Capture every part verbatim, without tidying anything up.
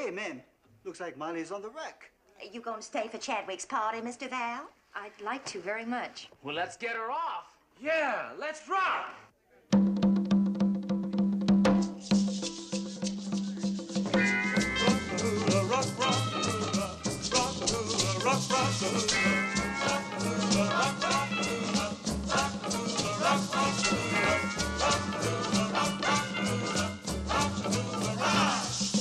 Hey, man, looks like Molly's on the wreck. Are you going to stay for Chadwick's party, Mister Val? I'd like to very much. Well, let's get her off. Yeah, let's rock! Rockahula, rock, rockahula, rockahula, rock, rockahula, rockahula, rock, rockahula, rockahula, rock, rockahula, rockahula, rock, rockahula, rockahula, rock!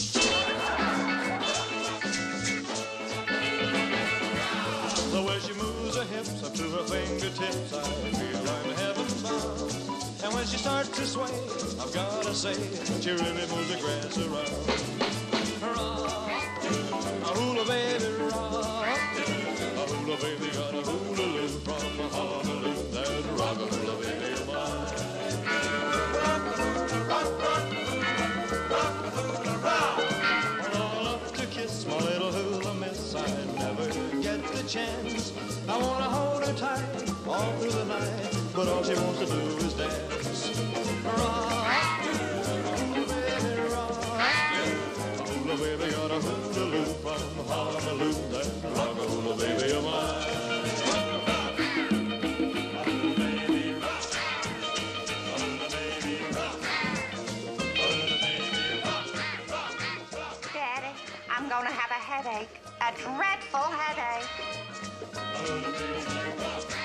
The way she moves her hips up to her fingertips, I feel I'm heaven-bound. And when she starts to sway, I've gotta say, she really moves the grass around. Rock, a hula baby, rock. A hula baby got a hula-loo from a Honolulu. There's a rock-a-hula baby of mine. Rock-a-hula, rock, rock-a-hula, rock-a-hula, rock. I love to kiss my little hula miss. I never get the chance. I wanna hold her tight all through the night, but all she wants to do is dance. Rock, hula baby, rock. Hula baby got a hula-loo from Honolulu. That rock-a-hula baby of mine. Hula baby rock. Hula baby rock. Hula baby rock. Rock, rock. Daddy, I'm going to have a headache. A dreadful headache. Hula baby rock.